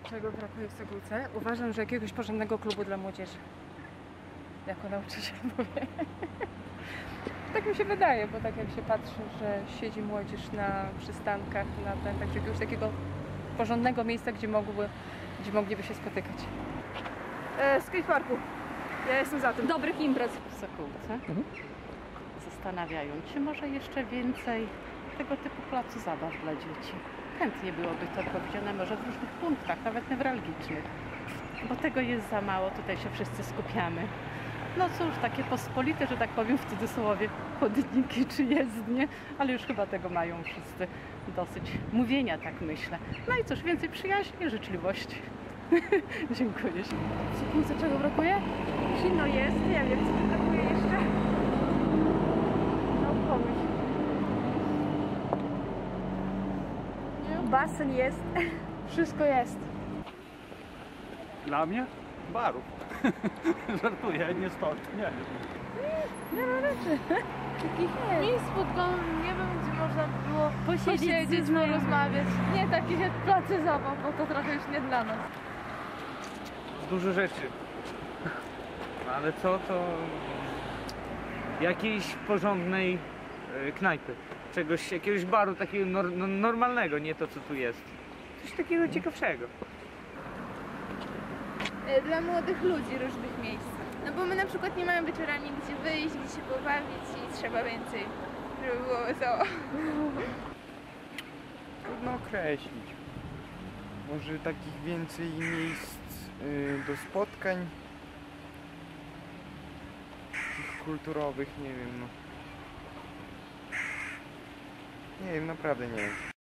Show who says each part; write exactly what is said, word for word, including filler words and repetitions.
Speaker 1: Czego brakuje w Sokółce? Uważam, że jakiegoś porządnego klubu dla młodzieży. Jako nauczyciel mówię. Tak mi się wydaje, bo tak jak się patrzy, że siedzi młodzież na przystankach, na ten, tak, jakiegoś takiego porządnego miejsca, gdzie, mogły, gdzie mogliby się spotykać.
Speaker 2: E, skateparku. Ja jestem za tym.
Speaker 3: Dobrych imprez w Sokółce. Mhm. Zastanawiając się, może jeszcze więcej tego typu placu zabaw dla dzieci. Chętnie byłoby to powiedziane może w różnych punktach, nawet newralgicznych. Bo tego jest za mało, tutaj się wszyscy skupiamy. No cóż, takie pospolite, że tak powiem w cudzysłowie, chodniki czy jezdnie, ale już chyba tego mają wszyscy dosyć mówienia, tak myślę. No i cóż, więcej przyjaźni i życzliwości. Dziękuję.
Speaker 1: W Sokółce czego brakuje?
Speaker 2: Zimno jest, nie wiem, co brakuje jeszcze.
Speaker 1: No pomyśl.
Speaker 2: Basen jest.
Speaker 1: Wszystko jest.
Speaker 4: Dla mnie? Barów. Żartuję, nie stąd, nie.
Speaker 1: Nie ma rzeczy. Takich nie.
Speaker 5: Miejsc spotkań, nie wiem, gdzie można było
Speaker 3: Posiedzieć
Speaker 5: posiedzieć,
Speaker 3: ze znajomymi.
Speaker 5: porozmawiać. Nie takie place zabaw, bo to trochę już nie dla nas.
Speaker 6: Dużo rzeczy. Ale co to jakiejś porządnej e, knajpy. Czegoś, jakiegoś baru takiego nor, no, normalnego, nie to co tu jest. Coś takiego ciekawszego.
Speaker 5: Dla młodych ludzi różnych miejsc. No bo my na przykład nie mamy wieczorami gdzie wyjść, gdzie się pobawić i trzeba więcej, żeby było wesoło.
Speaker 7: Trudno określić. Może takich więcej miejsc y, do spotkań takich kulturowych, nie wiem, no. Nie wiem, naprawdę nie wiem.